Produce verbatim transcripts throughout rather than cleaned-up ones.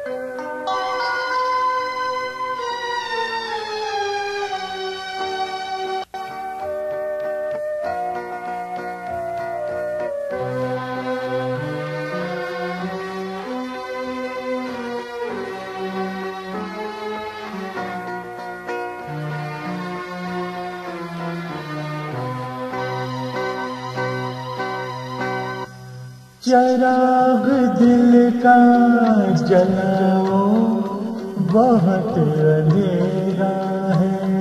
चिराग दिल का जलाओ, बहुत अंधेरा है।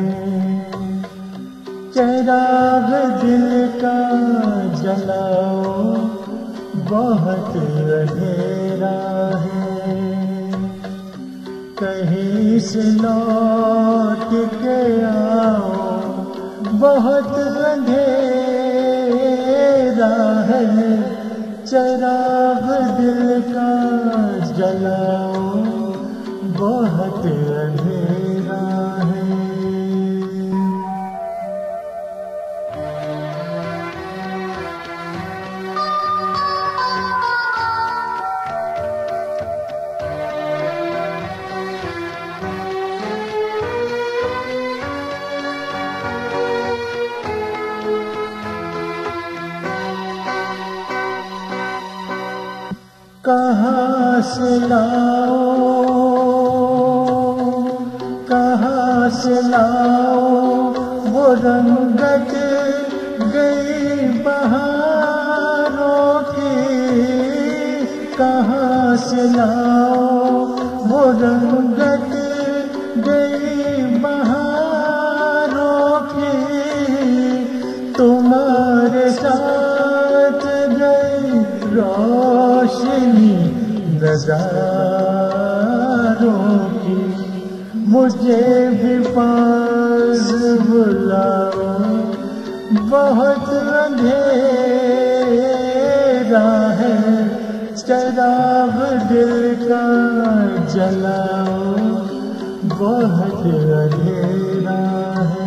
चिराग दिल का जलाओ, बहुत अंधेरा है। कहीं से लौट के आओ, बहुत अंधेरा है। चिराग दिल का जलाओ, बहुत अंधेरा है। कहाँ से लाओ, कहाँ से लाओ वो रंगत गई बहारों की। कहाँ से लाओ वो रंगत गई बहारों की। तुम्हारे साथ गई रोशनी नज़ारों की। मुझे भी पास बुलाओ, बहुत अंधेरा है। चिराग दिल का जलाओ, बहुत अंधेरा है।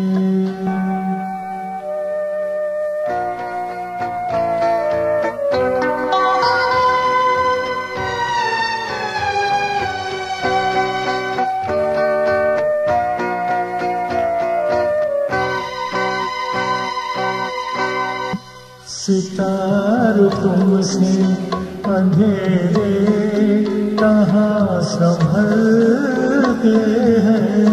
सितारे तुमसे अंधेरे कहाँ संभलते हैं।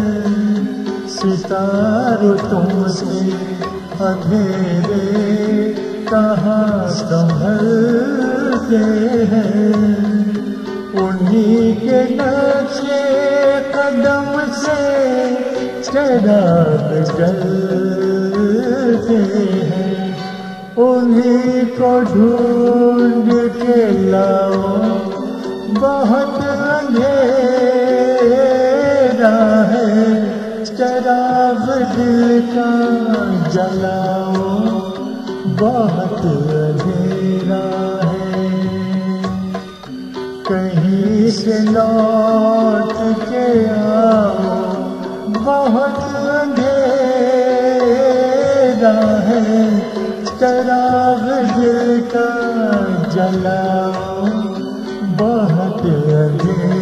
सितारे तुमसे अंधेरे कहाँ संभलते हैं। उन्हीं के नक्शे कदम से चिराग जलते हैं। उन्हीं को ढूंढ के लाओ, बहुत अंधेरा है। चिराग दिल का जलाओ, बहुत अंधेरा है। कहीं से लौट के आओ, बहुत अंधेरा है। चिराग दिल का जलाओ, बहुत अंधेरा।